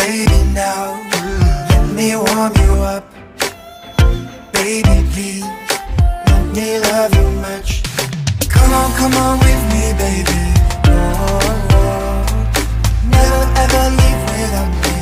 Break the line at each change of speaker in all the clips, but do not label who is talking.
Baby, now let me warm you up. Baby, please let me love you much. Come on with me, baby. Oh, oh. Never ever leave without me.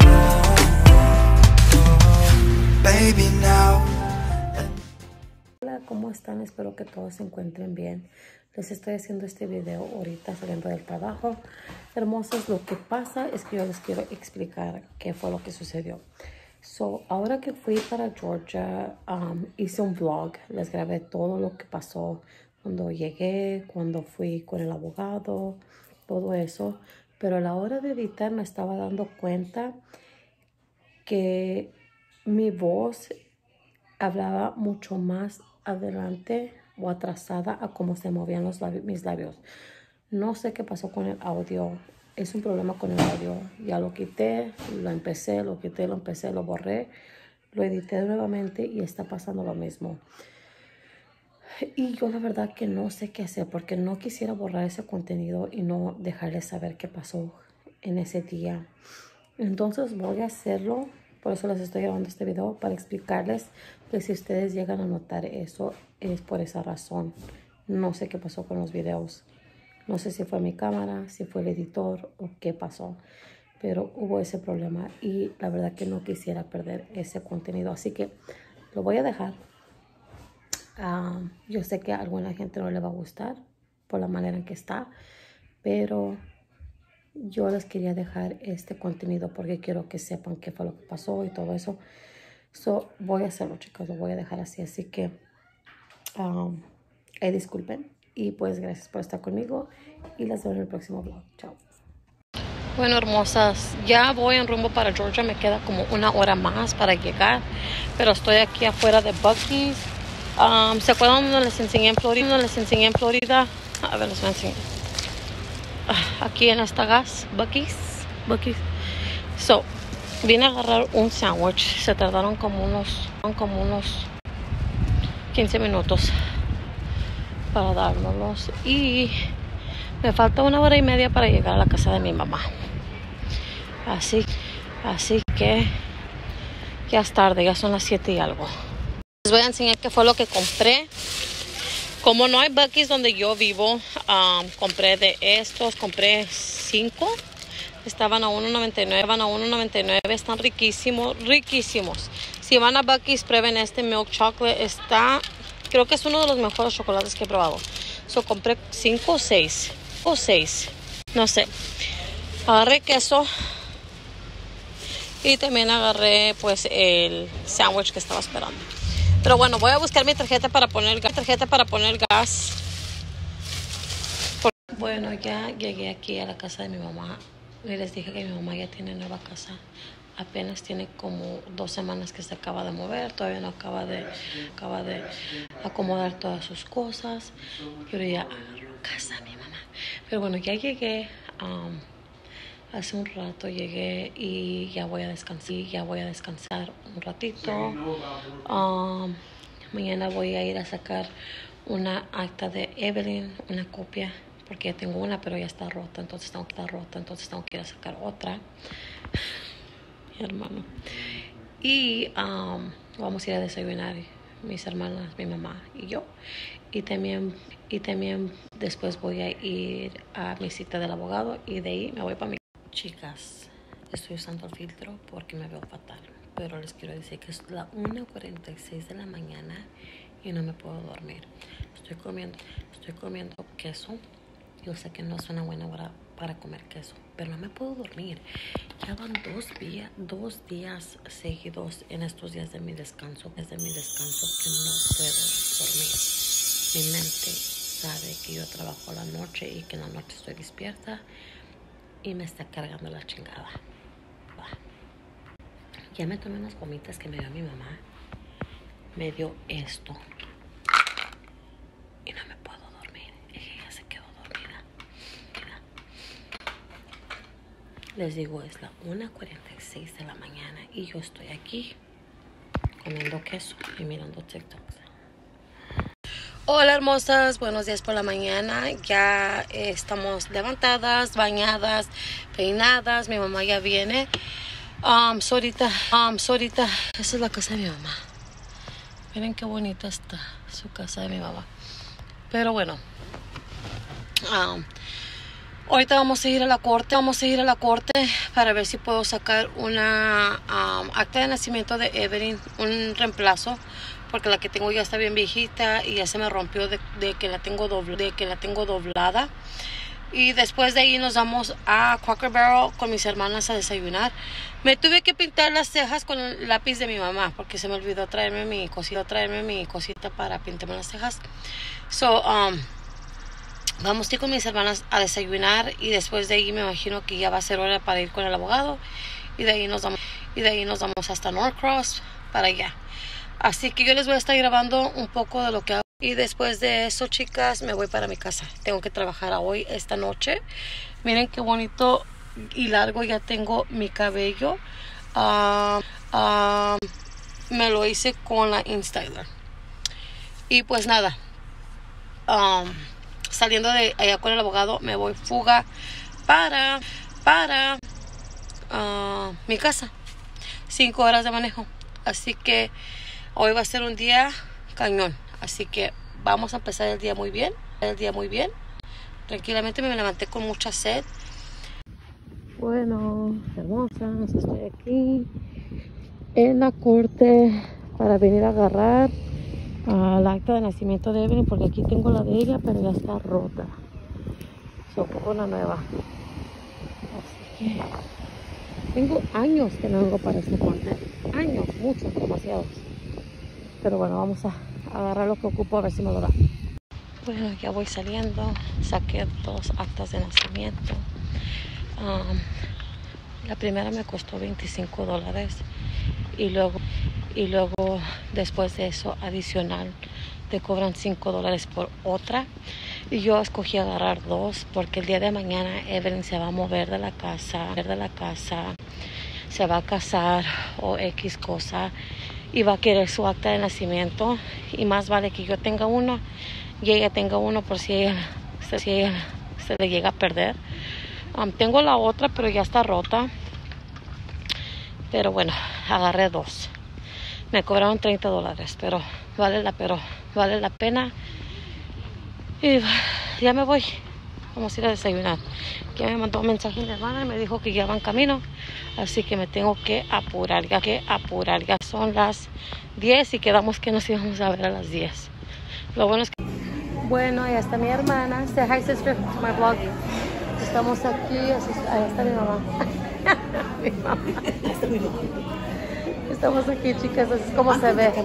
Oh, oh. Baby, now.
Hola, ¿cómo están? Espero que todos se encuentren bien. Les estoy haciendo este video ahorita saliendo del trabajo. Hermosos, lo que pasa es que yo les quiero explicar qué fue lo que sucedió. Ahora que fui para Georgia, hice un vlog. Les grabé todo lo que pasó cuando llegué, cuando fui con el abogado, todo eso. Pero a la hora de editar me estaba dando cuenta que mi voz hablaba mucho más adelante o atrasada a cómo se movían mis labios. No sé qué pasó con el audio. Es un problema con el audio. Ya lo quité, lo empecé, lo quité, lo empecé, lo borré, lo edité nuevamente y está pasando lo mismo. Y yo la verdad que no sé qué hacer porque no quisiera borrar ese contenido y no dejarles saber qué pasó en ese día. Entonces voy a hacerlo. Por eso les estoy grabando este video, para explicarles que si ustedes llegan a notar eso, es por esa razón. No sé qué pasó con los videos. No sé si fue mi cámara, si fue el editor o qué pasó. Pero hubo ese problema y la verdad que no quisiera perder ese contenido. Así que lo voy a dejar. Yo sé que a alguna gente no le va a gustar por la manera en que está, pero yo les quería dejar este contenido porque quiero que sepan qué fue lo que pasó y todo eso. Voy a hacerlo, chicos, lo voy a dejar así. Así que disculpen. Y pues gracias por estar conmigo y las veo en el próximo vlog. Chao. Bueno, hermosas, ya voy en rumbo para Georgia. Me queda como una hora más para llegar, pero estoy aquí afuera de Buc-ee's. ¿Se acuerdan donde les enseñé en Florida? A ver, les voy a enseñar. Aquí en esta gas, Buc-ee's. Vine a agarrar un sándwich. Se tardaron como unos 15 minutos para dárnoslos. Y me falta una hora y media para llegar a la casa de mi mamá. Así que ya es tarde, ya son las 7 y algo. Les voy a enseñar qué fue lo que compré. Como no hay Buc-ee's donde yo vivo, compré de estos, compré 5. Estaban a $1.99, están riquísimos. Si van a Buc-ee's, prueben este milk chocolate. Creo que es uno de los mejores chocolates que he probado. Compré 5 o 6, no sé. Agarré queso y también agarré pues el sándwich que estaba esperando. Pero bueno, voy a buscar mi tarjeta para poner gas. Bueno, ya llegué aquí a la casa de mi mamá. Y les dije que mi mamá ya tiene nueva casa. Apenas tiene como 2 semanas que se acaba de mover. Todavía no acaba de acomodar todas sus cosas. Pero ya agarró casa mi mamá. Pero bueno, ya llegué. Hace un rato llegué y ya voy a descansar un ratito. Mañana voy a ir a sacar una acta de Evelyn, una copia, porque ya tengo una, pero ya está rota, entonces tengo que ir a sacar otra. Mi hermano. Y vamos a ir a desayunar, mis hermanas, mi mamá y yo. Y también después voy a ir a mi cita del abogado y de ahí me voy para mi... Chicas, estoy usando el filtro porque me veo fatal, pero les quiero decir que es la 1:46 de la mañana y no me puedo dormir. Estoy comiendo queso. Yo sé que no es una buena hora para comer queso, pero no me puedo dormir. Ya van 2 días seguidos en estos días de mi descanso, que no puedo dormir. Mi mente sabe que yo trabajo a la noche y que en la noche estoy despierta y me está cargando la chingada. Ya me tomé unas gomitas que me dio mi mamá. Me dio esto y no me puedo dormir. Ella se quedó dormida. Mira. Les digo, es la 1:46 de la mañana y yo estoy aquí comiendo queso y mirando TikToks. Hola hermosas, buenos días por la mañana. Ya estamos levantadas, bañadas, peinadas. Mi mamá ya viene. Ahorita, esa es la casa de mi mamá. Miren qué bonita está su casa de mi mamá. Pero bueno, ahorita vamos a ir a la corte para ver si puedo sacar una acta de nacimiento de Evelyn, un reemplazo, porque la que tengo ya está bien viejita y ya se me rompió de que la tengo doblada. Y después de ahí nos vamos a Cracker Barrel con mis hermanas a desayunar. Me tuve que pintar las cejas con el lápiz de mi mamá porque se me olvidó traerme mi cosita para pintarme las cejas. Vamos a ir con mis hermanas a desayunar y después de ahí me imagino que ya va a ser hora para ir con el abogado y de ahí nos vamos hasta Norcross para allá. Así que yo les voy a estar grabando un poco de lo que hago. Y después de eso, chicas, me voy para mi casa. Tengo que trabajar hoy, esta noche. Miren qué bonito y largo ya tengo mi cabello. Me lo hice con la InStyler. Y pues nada. Saliendo de allá con el abogado, me voy fuga para mi casa. 5 horas de manejo. Así que hoy va a ser un día cañón. Así que vamos a empezar el día muy bien. Tranquilamente me levanté con mucha sed. Bueno, hermosas, estoy aquí en la corte para venir a agarrar el acta de nacimiento de Evelyn, porque aquí tengo la de ella, pero ya está rota. Ocupo una nueva. Así que tengo años que no vengo para esta corte. Años, muchos, demasiados. Pero bueno, vamos a agarrar lo que ocupo a ver si me lo da. Bueno, ya voy saliendo. Saqué 2 actas de nacimiento. La primera me costó $25 y luego después de eso adicional te cobran $5 por otra. Y yo escogí agarrar 2 porque el día de mañana Evelyn se va a mover de la casa, se va a casar o X cosa y va a querer su acta de nacimiento, y más vale que yo tenga uno y ella tenga uno por si ella se le llega a perder. Tengo la otra, pero ya está rota. Pero bueno, agarré 2. Me cobraron $30, pero vale la pena. Y ya me voy. Vamos a ir a desayunar. Ya me mandó un mensaje mi hermana y me dijo que ya va en camino. Así que me tengo que apurar. Ya son las 10 y quedamos que nos íbamos a ver a las 10. Lo bueno es que... Bueno, ahí está mi hermana. Say hi, sister, to my vlog. Estamos aquí. Ahí está mi mamá. Mi mamá. Estamos aquí, chicas. Así es como se ve.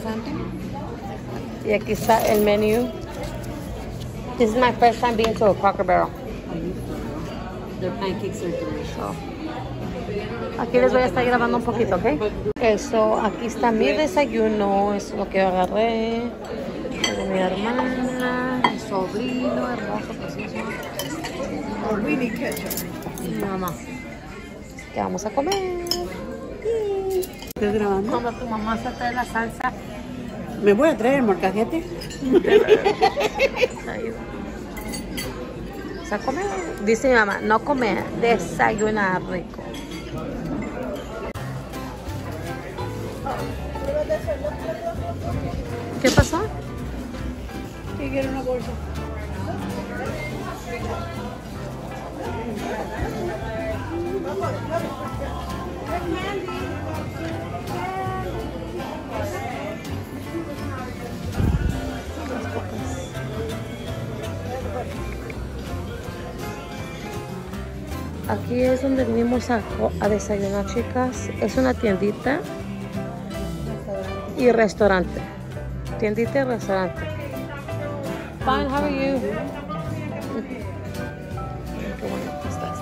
Y aquí está el menú. This is my first time being to a Cracker Barrel.
Their pancakes are delicious.
Aquí les voy a estar grabando un poquito, ¿ok? Eso, aquí está mi desayuno. Eso es lo que yo agarré. De mi hermana, mi sobrino, hermoso, precioso. Y mi mamá. ¿Qué vamos a comer?
¿Estás grabando?
Cuando tu mamá se trae la salsa.
¿Me voy a traer el molcajete?
¿Vas a comer? Dice mi mamá, no comer, desayunar rico. ¿Qué pasó?
Sí, quiero una bolsa.
Aquí es donde venimos a desayunar, chicas. Es una tiendita y restaurante. Tiendita y restaurante. Fine, how are you? Qué bonito está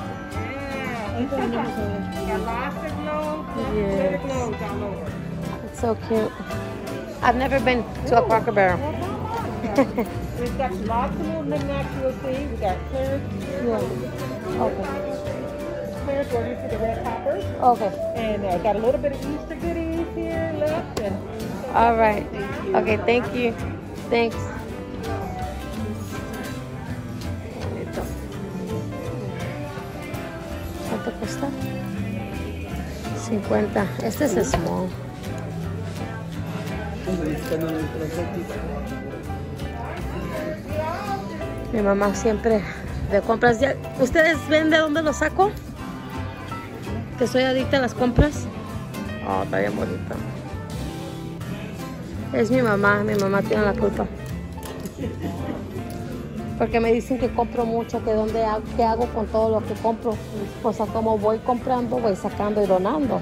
este. Yes. It's so cute. I've never been to a Cracker Barrel.
We've got lots of little knickknacks you'll see. We got clear,
Yeah. Okay.
clear orders for the red poppers.
Okay.
And got a little bit of Easter goodies here left. And
All right. Okay, thank you. Thanks. Bonito. ¿Cuánto cuesta? $50. Este es small. Mi mamá siempre de compras. ¿Ustedes ven de dónde lo saco? Que soy adicta a las compras. Oh, está bien bonito. Es mi mamá tiene la culpa. Porque me dicen que compro mucho, que qué hago con todo lo que compro. O sea, como voy comprando, voy sacando y donando.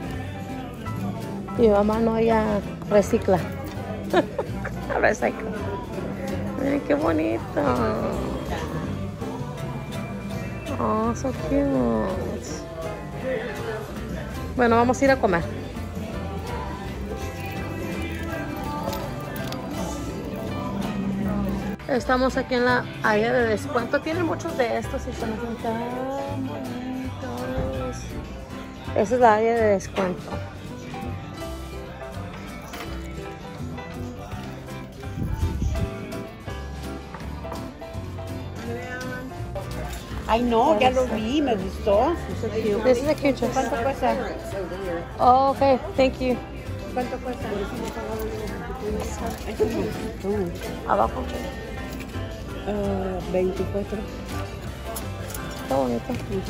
Mi mamá no, ella recicla. Recicla. Miren qué bonito. Oh, so cute. Bueno, vamos a ir a comer. Estamos aquí en la área de descuento. Tienen muchos de estos y son tan bonitos. Esa es la área de descuento.
Ay, no, ya lo vi, me gustó.
This is a cute dress.
¿Cuánto cuesta?
Oh, okay, thank you.
¿Cuánto cuesta?
Abajo.
24.
Está bonito.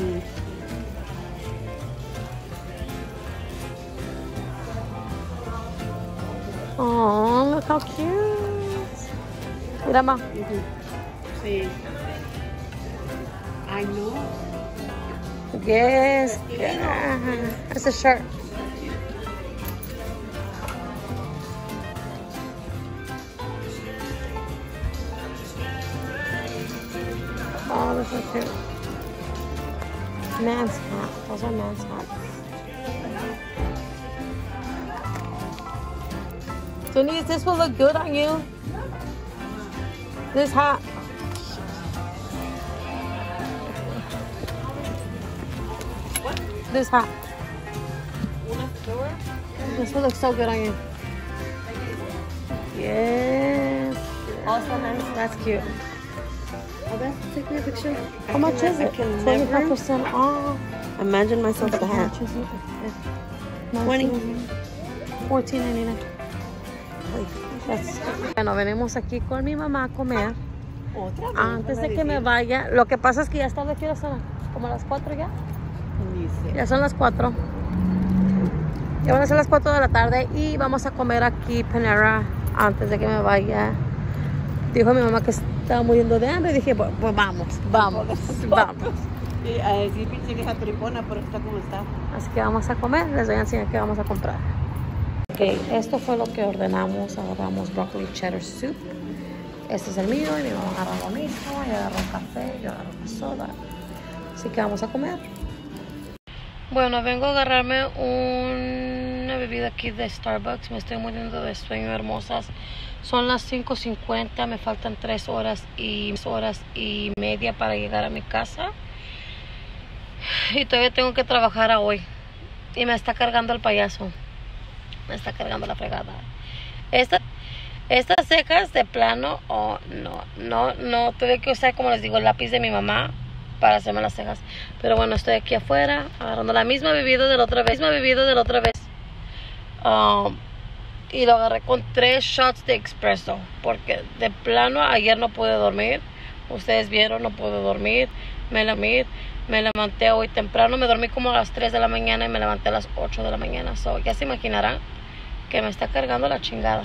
Oh, look how cute. Mira, ma.
Sí. Ay, no.
Yes. Yeah. It's a shirt. Oh, this is cute. Man's hat. Those are man's hats. Denise, this will look good on you. This hat. This hat. This will look so good on you. Yes. Also nice. That's cute.
Take me a picture.
How much is it? 25% off.
Imagine myself with a hat.
20. $14.99. Bueno, venimos aquí con mi mamá a comer.
Otra vez.
Antes de que me vaya, lo que pasa es que ya está de qué hora, como a las 4 ya. Ya son las 4. Ya van a ser las 4 de la tarde y vamos a comer aquí Panera antes de que me vaya. Dijo mi mamá que estaba muriendo de hambre y dije, pues vamos.
Sí, pensé que es tripona, pero está como está.
Así que vamos a comer, les voy a enseñar qué vamos a comprar. Ok, esto fue lo que ordenamos. Agarramos broccoli cheddar soup. Este es el mío y mi mamá agarró lo mismo. Ella agarró café, yo agarró una soda. Así que vamos a comer. Bueno, vengo a agarrarme una bebida aquí de Starbucks. Me estoy muriendo de sueño, hermosas. Son las 5:50, me faltan 3 horas y media para llegar a mi casa. Y todavía tengo que trabajar a hoy. Y me está cargando el payaso. Me está cargando la fregada. Estas cejas de plano, oh, no. Tuve que usar, como les digo, el lápiz de mi mamá para hacerme las cejas. Pero bueno, estoy aquí afuera agarrando la misma bebida de la otra vez. Y lo agarré con 3 shots de espresso. Porque de plano ayer no pude dormir. Ustedes vieron, no pude dormir. Me levanté hoy temprano. Me dormí como a las 3 de la mañana y me levanté a las 8 de la mañana. So, ya se imaginarán que me está cargando la chingada.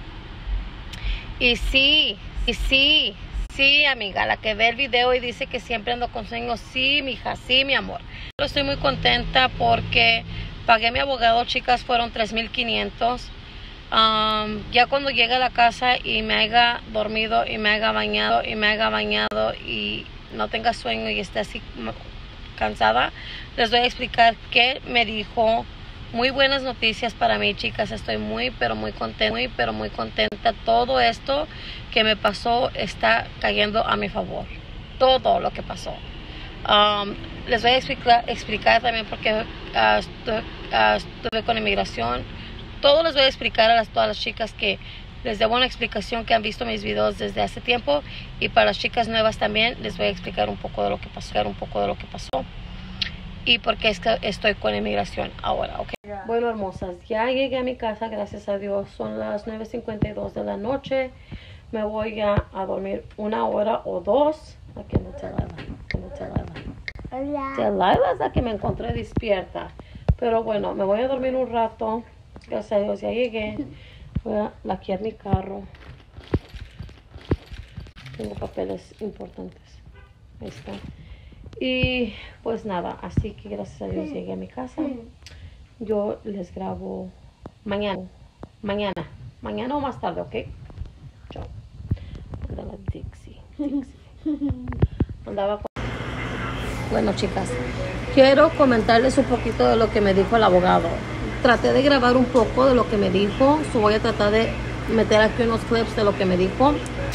Y sí, amiga, la que ve el video y dice que siempre ando con sueño. Sí, mija, sí, mi amor. Yo estoy muy contenta porque pagué mi abogado, chicas, fueron $3,500. Ya cuando llegue a la casa y me haya dormido y me haya bañado y no tenga sueño y esté así cansada, les voy a explicar qué me dijo. Muy buenas noticias para mí, chicas. Estoy muy contenta. Todo esto que me pasó está cayendo a mi favor. Todo lo que pasó. Les voy a explicar también porque estuve con inmigración. Todo les voy a explicar a todas las chicas que les debo una explicación, que han visto mis videos desde hace tiempo, y para las chicas nuevas también les voy a explicar un poco de lo que pasó. y por qué es que estoy con inmigración ahora, ¿ok? Bueno, hermosas, ya llegué a mi casa, gracias a Dios. Son las 9:52 de la noche. Me voy ya a dormir 1 hora o 2. Aquí no te Laila es la que me encontré despierta. Pero bueno, me voy a dormir un rato. Gracias a Dios ya llegué. Voy a laquear mi carro. Tengo papeles importantes. Ahí está. Y pues nada, así que gracias a Dios llegué a mi casa. Yo les grabo mañana o más tarde, ¿ok? Chao. Andaba Dixie. Andaba con... Bueno, chicas, quiero comentarles un poquito de lo que me dijo el abogado. Traté de grabar un poco de lo que me dijo. Voy a tratar de meter aquí unos clips de lo que me dijo.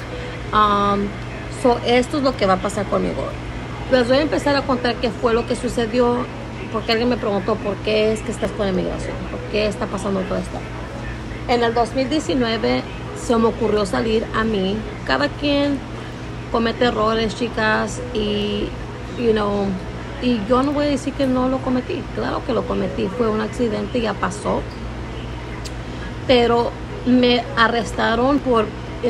Esto es lo que va a pasar conmigo. Les voy a empezar a contar qué fue lo que sucedió, porque alguien me preguntó por qué es que estás con inmigración, por qué está pasando todo esto. En el 2019 se me ocurrió salir a mí. Cada quien comete errores, chicas, y y yo no voy a decir que no lo cometí. Claro que lo cometí, fue un accidente, ya pasó. Pero me arrestaron por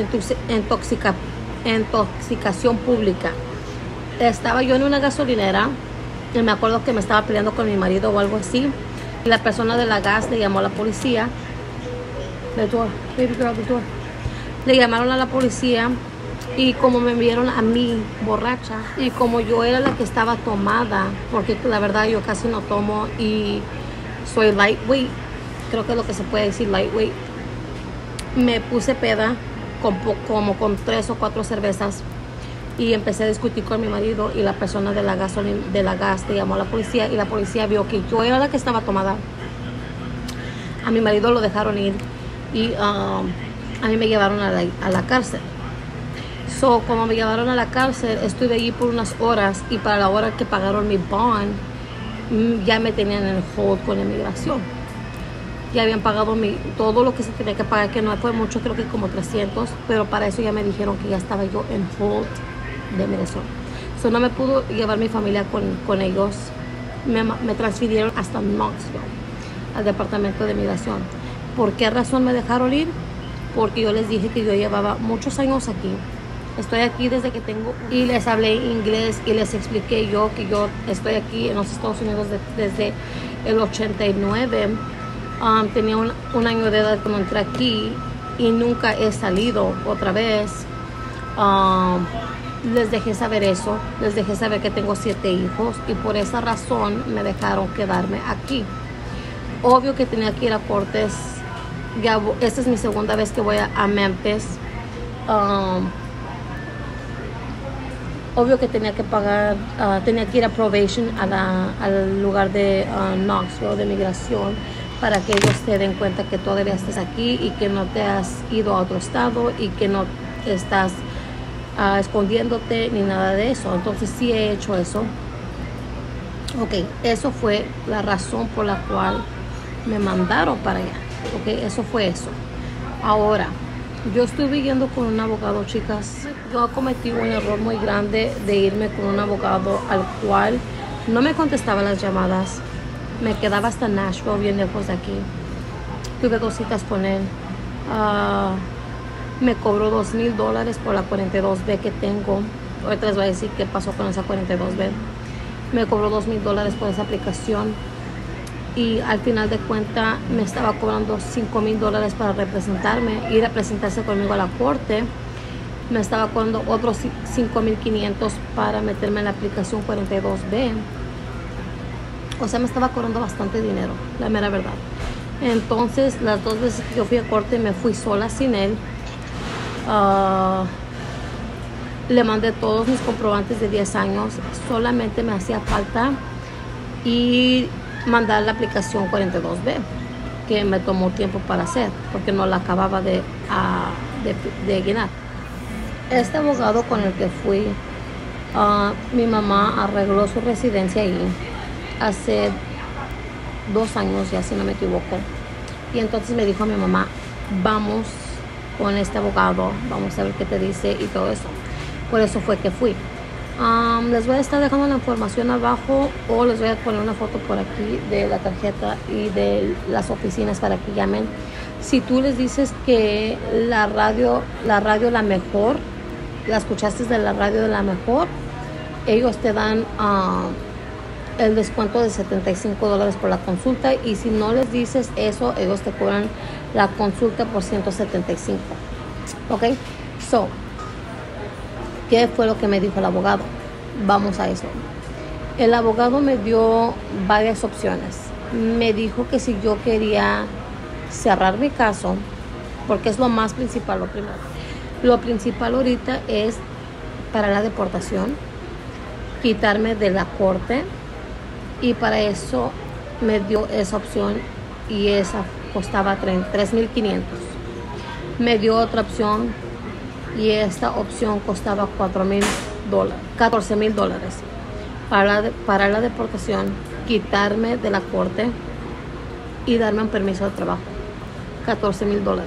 intoxicación pública. Estaba yo en una gasolinera y me acuerdo que me estaba peleando con mi marido o algo así. Y la persona de la gas le llamó a la policía. The door, baby girl, the door. Le llamaron a la policía y como me vieron a mí borracha y como yo era la que estaba tomada, porque la verdad yo casi no tomo y soy lightweight, creo que es lo que se puede decir, lightweight, me puse peda como con 3 o 4 cervezas y empecé a discutir con mi marido y la persona de la gas le llamó a la policía y la policía vio que yo era la que estaba tomada. A mi marido lo dejaron ir y a mí me llevaron a la cárcel. Como me llevaron a la cárcel, estuve allí por unas horas y para la hora que pagaron mi bond, ya me tenían en el hold con inmigración. Ya habían pagado todo lo que se tenía que pagar, que no fue mucho, creo que como 300, pero para eso ya me dijeron que ya estaba yo en hold de inmigración. No me pudo llevar mi familia con ellos. Me transfirieron hasta Knoxville, al departamento de inmigración. ¿Por qué razón me dejaron ir? Porque yo les dije que yo llevaba muchos años aquí. Estoy aquí desde que tengo... Y les hablé inglés y les expliqué yo que yo estoy aquí en los Estados Unidos desde el 89. Tenía un año de edad cuando entré aquí y nunca he salido otra vez. Les dejé saber eso. Les dejé saber que tengo 7 hijos y por esa razón me dejaron quedarme aquí. Obvio que tenía que ir a cortes. Esta es mi segunda vez que voy a Memphis. Obvio que tenía que pagar, tenía que ir a probation al lugar de Knoxville de migración para que ellos se den cuenta que todavía estás aquí y que no te has ido a otro estado y que no estás escondiendo,te ni nada de eso. Entonces sí he hecho eso. Ok, eso fue la razón por la cual me mandaron para allá. Ok, eso fue eso. Ahora, yo estuve yendo con un abogado, chicas. Yo cometí un error muy grande de irme con un abogado al cual no me contestaba las llamadas. Me quedaba hasta Nashville, bien lejos de aquí. Tuve 2 citas con él. Me cobró $2,000 por la 42B que tengo. Ahorita les voy a decir qué pasó con esa 42B. Me cobró $2,000 por esa aplicación. Y al final de cuentas me estaba cobrando $5,000 para representarme, ir a presentarse conmigo a la corte. Me estaba cobrando otros $5,500 para meterme en la aplicación 42B. O sea, me estaba cobrando bastante dinero, la mera verdad. Entonces, las 2 veces que yo fui a corte me fui sola sin él. Le mandé todos mis comprobantes de 10 años. Solamente me hacía falta y mandar la aplicación 42B, que me tomó tiempo para hacer porque no la acababa de llenar. Este abogado con el que fui, mi mamá arregló su residencia ahí hace 2 años ya, si no me equivoco, y entonces me dijo a mi mamá: vamos con este abogado, vamos a ver qué te dice y todo eso. Por eso fue que fui. Les voy a estar dejando la información abajo o les voy a poner una foto por aquí de la tarjeta y de las oficinas para que llamen. Si tú les dices que la radio La Mejor, la escuchaste de la radio de La Mejor, ellos te dan el descuento de $75 por la consulta, y si no les dices eso, ellos te cobran la consulta por $175. Ok, so, ¿qué fue lo que me dijo el abogado? Vamos a eso. El abogado me dio varias opciones. Me dijo que si yo quería cerrar mi caso, porque es lo más principal, lo primero. Lo principal ahorita es para la deportación, quitarme de la corte, y para eso me dio esa opción, y esa costaba $3,500. Me dio otra opción y esta opción costaba $14,000 para la deportación, quitarme de la corte y darme un permiso de trabajo. $14,000.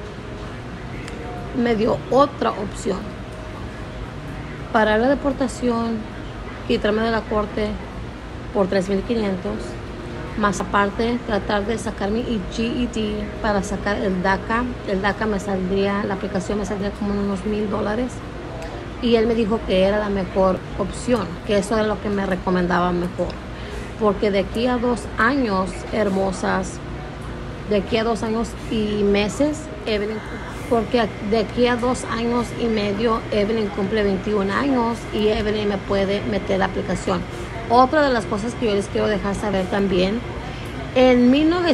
Me dio otra opción para la deportación, quitarme de la corte por $3,500, más aparte tratar de sacar mi GED para sacar el DACA. El DACA me saldría, la aplicación me saldría como unos $1,000, y él me dijo que era la mejor opción, que eso era lo que me recomendaba mejor, porque de aquí a 2 años, hermosas, de aquí a 2 años y meses, Evelyn, porque de aquí a 2 años y medio Evelyn cumple 21 años y Evelyn me puede meter la aplicación. Otra de las cosas que yo les quiero dejar saber también, en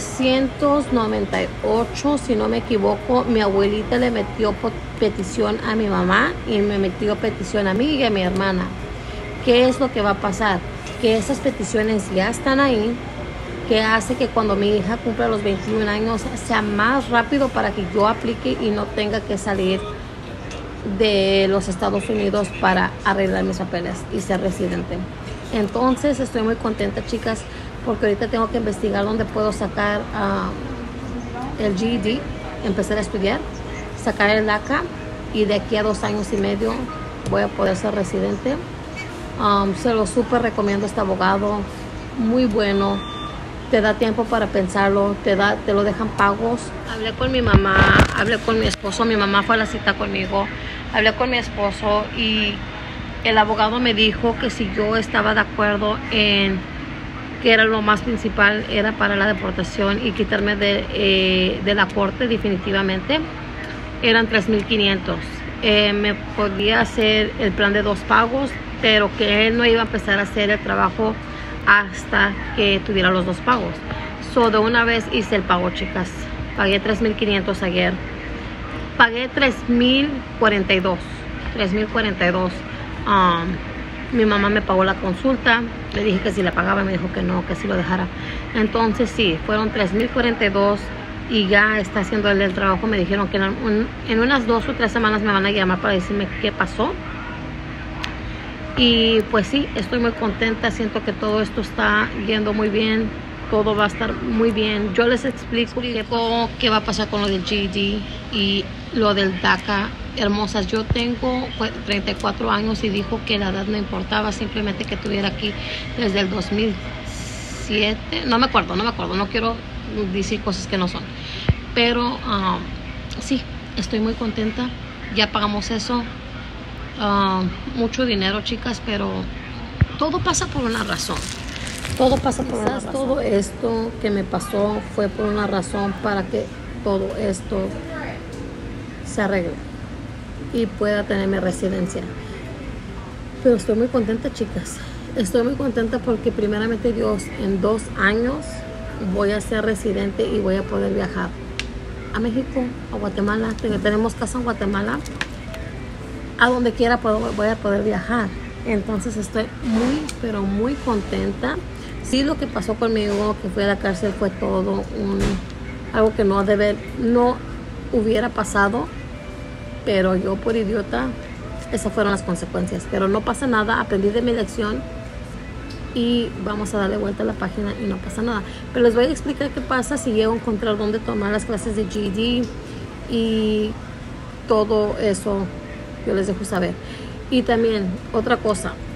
1998, si no me equivoco, mi abuelita le metió petición a mi mamá y me metió petición a mí y a mi hermana. ¿Qué es lo que va a pasar? Que esas peticiones ya están ahí, que hace que cuando mi hija cumpla los 21 años sea más rápido para que yo aplique y no tenga que salir de los Estados Unidos para arreglar mis papeles y ser residente. Entonces estoy muy contenta, chicas, porque ahorita tengo que investigar dónde puedo sacar el GED, empezar a estudiar, sacar el DACA, y de aquí a 2 años y medio voy a poder ser residente. Se lo súper recomiendo a este abogado, muy bueno, te da tiempo para pensarlo, te lo dejan pagos. Hablé con mi mamá, hablé con mi esposo, mi mamá fue a la cita conmigo, hablé con mi esposo y el abogado me dijo que si yo estaba de acuerdo en que era lo más principal, era para la deportación y quitarme de la corte definitivamente, eran $3,500. Me podía hacer el plan de 2 pagos, pero que él no iba a empezar a hacer el trabajo hasta que tuviera los 2 pagos. So, de una vez hice el pago, chicas. Pagué $3,500 ayer. Pagué $3,042. Mi mamá me pagó la consulta. Le dije que si la pagaba, me dijo que no, que si lo dejara. Entonces sí, fueron $3,042 y ya está haciendo el trabajo. Me dijeron que en unas 2 o 3 semanas me van a llamar para decirme qué pasó. Y pues sí, estoy muy contenta, siento que todo esto está yendo muy bien, todo va a estar muy bien. Yo les explico qué va a pasar con lo del GED y lo del DACA. Hermosas, yo tengo 34 años y dijo que la edad no importaba, simplemente que estuviera aquí desde el 2007. No me acuerdo, no quiero decir cosas que no son. Pero sí, estoy muy contenta, ya pagamos eso. Mucho dinero, chicas, pero todo pasa por una razón. Todo pasa por una razón. Todo esto que me pasó fue por una razón, para que todo esto se arregle y pueda tener mi residencia. Pero estoy muy contenta, chicas. Estoy muy contenta porque primeramente Dios, en 2 años voy a ser residente y voy a poder viajar a México, a Guatemala. Tenemos casa en Guatemala. A donde quiera voy a poder viajar. Entonces estoy muy, pero muy contenta. Sí, lo que pasó conmigo, que fui a la cárcel, fue todo algo que no hubiera pasado, pero yo por idiota, esas fueron las consecuencias. Pero no pasa nada, aprendí de mi lección y vamos a darle vuelta a la página y no pasa nada. Pero les voy a explicar qué pasa si llego a encontrar dónde tomar las clases de GED y todo eso. Yo les dejo saber. Y también otra cosa,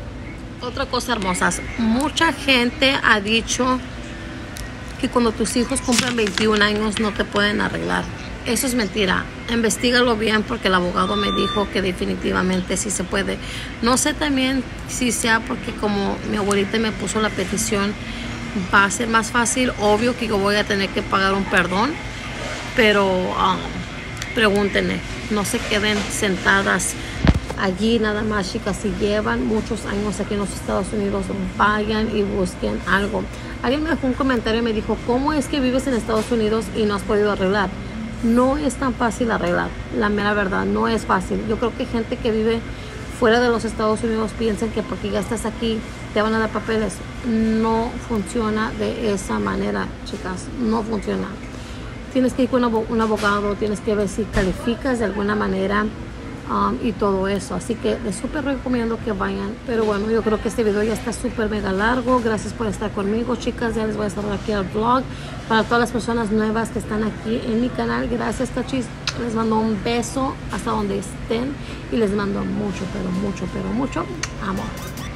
Otra cosa, hermosas, mucha gente ha dicho que cuando tus hijos cumplen 21 años no te pueden arreglar. Eso es mentira. Investígalo bien porque el abogado me dijo que definitivamente sí se puede. No sé también si sea porque como mi abuelita me puso la petición, va a ser más fácil. Obvio que yo voy a tener que pagar un perdón, pero pregúntenle, no se queden sentadas allí nada más, chicas. Si llevan muchos años aquí en los Estados Unidos, vayan y busquen algo. Alguien me dejó un comentario y me dijo, ¿cómo es que vives en Estados Unidos y no has podido arreglar? No es tan fácil arreglar, la mera verdad, no es fácil. Yo creo que gente que vive fuera de los Estados Unidos piensan que porque ya estás aquí te van a dar papeles. No funciona de esa manera, chicas, no funciona. Tienes que ir con un abogado, tienes que ver si calificas de alguna manera y todo eso. Así que les súper recomiendo que vayan. Pero bueno, yo creo que este video ya está súper mega largo. Gracias por estar conmigo, chicas. Ya les voy a estar aquí al vlog. Para todas las personas nuevas que están aquí en mi canal, gracias, cachis. Les mando un beso hasta donde estén y les mando mucho, pero mucho, pero mucho amor.